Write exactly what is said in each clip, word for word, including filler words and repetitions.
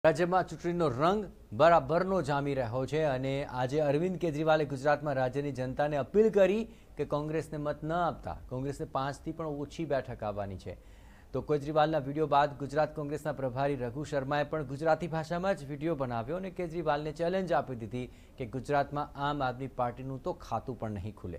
રાજ્યમાં ચૂંટણીનો રંગ બરાબરનો જામી રહ્યો છે અને આજે અરવિંદ કેજરીવાલે ગુજરાતમાં રાજ્યની જનતાને અપીલ કરી કે કોંગ્રેસને મત ન આપતા કોંગ્રેસને પાંચથી પણ ઓછી બેઠક આવવાની છે। તો કેજરીવાલના વિડીયો બાદ ગુજરાત કોંગ્રેસના પ્રભારી રઘુ શર્માએ પણ ગુજરાતી ભાષામાં જ વિડીયો બનાવ્યો અને કેજરીવાલને ચેલેન્જ આપી દીધી કે ગુજરાતમાં આમ આદમી પાર્ટીનું તો ખાતું પણ નહીં ખુલે।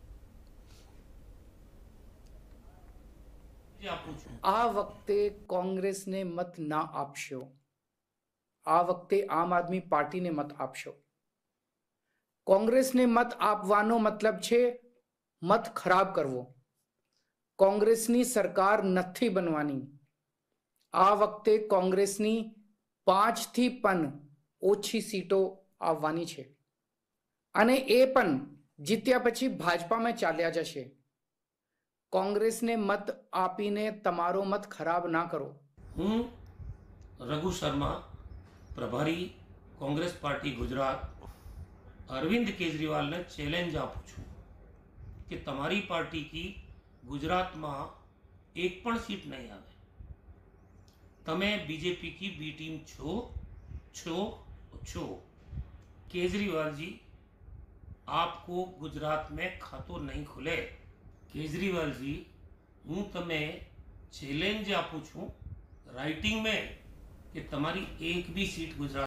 આ વખતે કોંગ્રેસને મત ના આપશો, આ વખતે આમ આદમી પાર્ટીને મત આપશો। કોંગ્રેસને મત આપવાનો મતલબ છે મત ખરાબ કરવો। કોંગ્રેસની સરકાર નથી બનવાની। આ વખતે કોંગ્રેસની પાંચથી પણ ઓછી સીટો આવવાની છે અને એ પણ જીત્યા પછી ભાજપામાં ચાલ્યા જશે। કોંગ્રેસને મત આપીને તમારો મત ખરાબ ના કરો। હું રઘુ શર્મા, પ્રભારી કોંગ્રેસ પાર્ટી ગુજરાત, अरविंद केजरीवाल ने चैलेंज आपू छू कि तमारी पार्टी की गुजरात में एक पण सीट नहीं आवे। तमे बीजेपी की बी टीम छो छो छो केजरीवाल जी, आपको गुजरात में खातो नहीं खुले। केजरीवाल जी, हूँ तमे चैलेंज आपू छू राइटिंग में कि तमारी एक भी सीट गुजरात